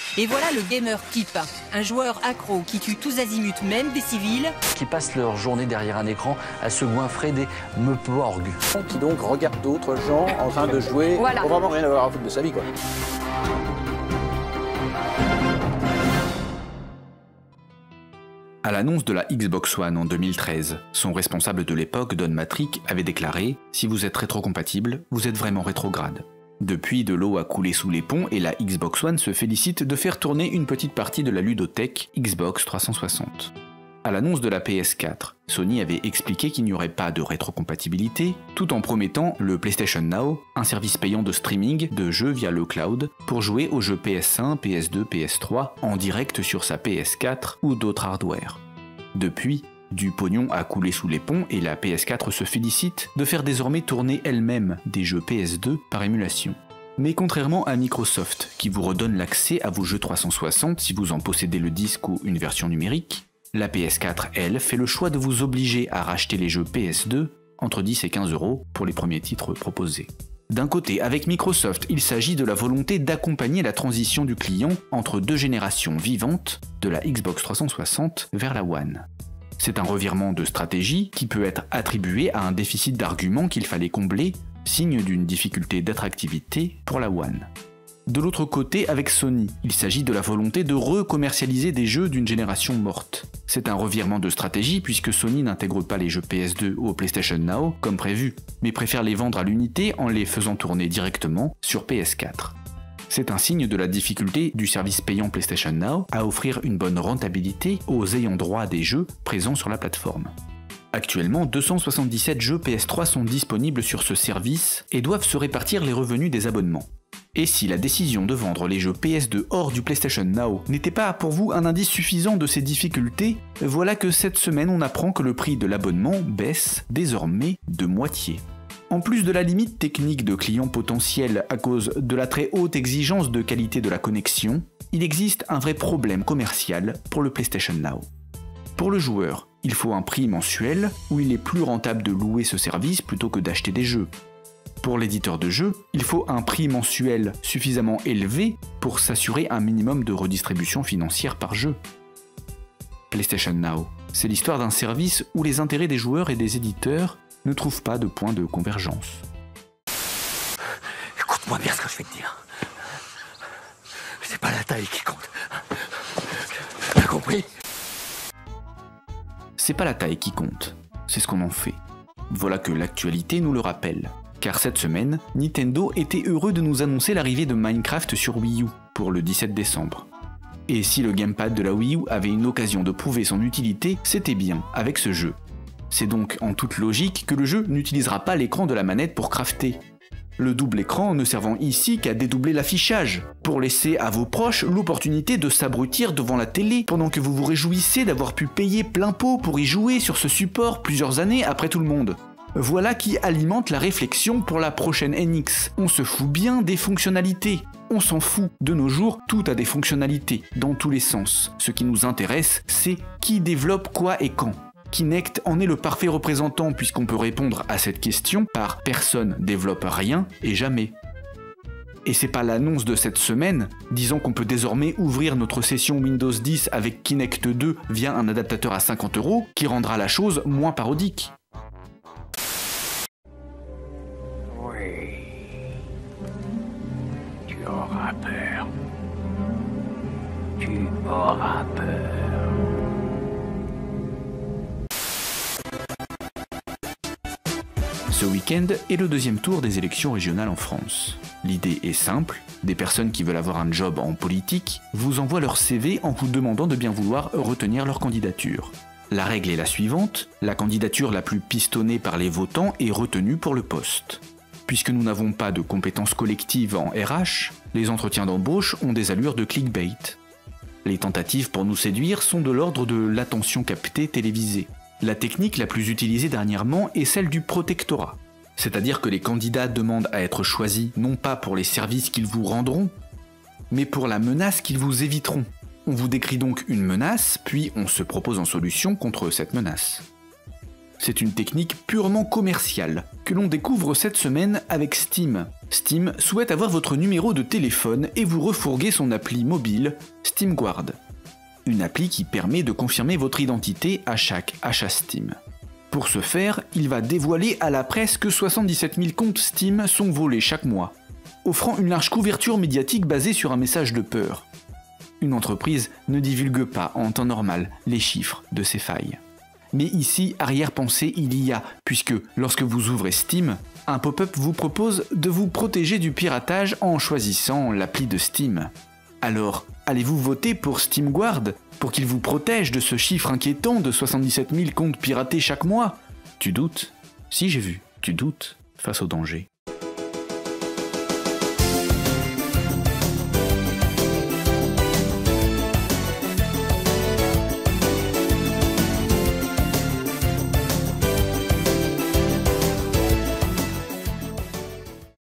Et voilà le gamer type, un joueur accro qui tue tous azimuts, même des civils. Qui passent leur journée derrière un écran à se goinfrer des meuporgs. Qui donc regarde d'autres gens en train de jouer, voilà. Pour vraiment rien avoir à foutre de sa vie, quoi. À l'annonce de la Xbox One en 2013, son responsable de l'époque, Don Matrick, avait déclaré « Si vous êtes rétrocompatible, vous êtes vraiment rétrograde ». Depuis, de l'eau a coulé sous les ponts et la Xbox One se félicite de faire tourner une petite partie de la ludothèque Xbox 360. À l'annonce de la PS4, Sony avait expliqué qu'il n'y aurait pas de rétrocompatibilité, tout en promettant le PlayStation Now, un service payant de streaming de jeux via le cloud pour jouer aux jeux PS1, PS2, PS3 en direct sur sa PS4 ou d'autres hardware. Depuis, du pognon a coulé sous les ponts et la PS4 se félicite de faire désormais tourner elle-même des jeux PS2 par émulation. Mais contrairement à Microsoft, qui vous redonne l'accès à vos jeux 360 si vous en possédez le disque ou une version numérique, la PS4, elle, fait le choix de vous obliger à racheter les jeux PS2 entre 10 et 15 € pour les premiers titres proposés. D'un côté, avec Microsoft, il s'agit de la volonté d'accompagner la transition du client entre deux générations vivantes de la Xbox 360 vers la One. C'est un revirement de stratégie qui peut être attribué à un déficit d'arguments qu'il fallait combler, signe d'une difficulté d'attractivité pour la One. De l'autre côté, avec Sony, il s'agit de la volonté de recommercialiser des jeux d'une génération morte. C'est un revirement de stratégie puisque Sony n'intègre pas les jeux PS2 au PlayStation Now comme prévu, mais préfère les vendre à l'unité en les faisant tourner directement sur PS4. C'est un signe de la difficulté du service payant PlayStation Now à offrir une bonne rentabilité aux ayants droit des jeux présents sur la plateforme. Actuellement, 277 jeux PS3 sont disponibles sur ce service et doivent se répartir les revenus des abonnements. Et si la décision de vendre les jeux PS2 hors du PlayStation Now n'était pas pour vous un indice suffisant de ces difficultés, voilà que cette semaine on apprend que le prix de l'abonnement baisse désormais de moitié. En plus de la limite technique de clients potentiels à cause de la très haute exigence de qualité de la connexion, il existe un vrai problème commercial pour le PlayStation Now. Pour le joueur, il faut un prix mensuel où il est plus rentable de louer ce service plutôt que d'acheter des jeux. Pour l'éditeur de jeux, il faut un prix mensuel suffisamment élevé pour s'assurer un minimum de redistribution financière par jeu. PlayStation Now, c'est l'histoire d'un service où les intérêts des joueurs et des éditeurs ne trouvent pas de point de convergence. Écoute-moi bien ce que je vais te dire. C'est pas la taille qui compte. T'as compris ? C'est pas la taille qui compte, c'est ce qu'on en fait. Voilà que l'actualité nous le rappelle. Car cette semaine, Nintendo était heureux de nous annoncer l'arrivée de Minecraft sur Wii U pour le 17 décembre. Et si le gamepad de la Wii U avait une occasion de prouver son utilité, c'était bien avec ce jeu. C'est donc en toute logique que le jeu n'utilisera pas l'écran de la manette pour crafter. Le double écran ne servant ici qu'à dédoubler l'affichage, pour laisser à vos proches l'opportunité de s'abrutir devant la télé pendant que vous vous réjouissez d'avoir pu payer plein pot pour y jouer sur ce support plusieurs années après tout le monde. Voilà qui alimente la réflexion pour la prochaine NX. On se fout bien des fonctionnalités. On s'en fout. De nos jours, tout a des fonctionnalités, dans tous les sens. Ce qui nous intéresse, c'est qui développe quoi et quand. Kinect en est le parfait représentant puisqu'on peut répondre à cette question par personne développe rien et jamais. Et c'est pas l'annonce de cette semaine, disant qu'on peut désormais ouvrir notre session Windows 10 avec Kinect 2 via un adaptateur à 50 €, qui rendra la chose moins parodique. Tu auras peur. Tu auras peur. Ce week-end est le deuxième tour des élections régionales en France. L'idée est simple, des personnes qui veulent avoir un job en politique vous envoient leur CV en vous demandant de bien vouloir retenir leur candidature. La règle est la suivante, la candidature la plus pistonnée par les votants est retenue pour le poste. Puisque nous n'avons pas de compétences collectives en RH, les entretiens d'embauche ont des allures de clickbait. Les tentatives pour nous séduire sont de l'ordre de l'attention captée télévisée. La technique la plus utilisée dernièrement est celle du protectorat. C'est-à-dire que les candidats demandent à être choisis non pas pour les services qu'ils vous rendront, mais pour la menace qu'ils vous éviteront. On vous décrit donc une menace, puis on se propose en solution contre cette menace. C'est une technique purement commerciale que l'on découvre cette semaine avec Steam. Steam souhaite avoir votre numéro de téléphone et vous refourguer son appli mobile SteamGuard. Une appli qui permet de confirmer votre identité à chaque achat Steam. Pour ce faire, il va dévoiler à la presse que 77 000 comptes Steam sont volés chaque mois, offrant une large couverture médiatique basée sur un message de peur. Une entreprise ne divulgue pas en temps normal les chiffres de ces failles. Mais ici, arrière-pensée il y a, puisque lorsque vous ouvrez Steam, un pop-up vous propose de vous protéger du piratage en choisissant l'appli de Steam. Alors, allez-vous voter pour SteamGuard pour qu'il vous protège de ce chiffre inquiétant de 77 000 comptes piratés chaque mois? Tu doutes? Si j'ai vu, tu doutes face au danger.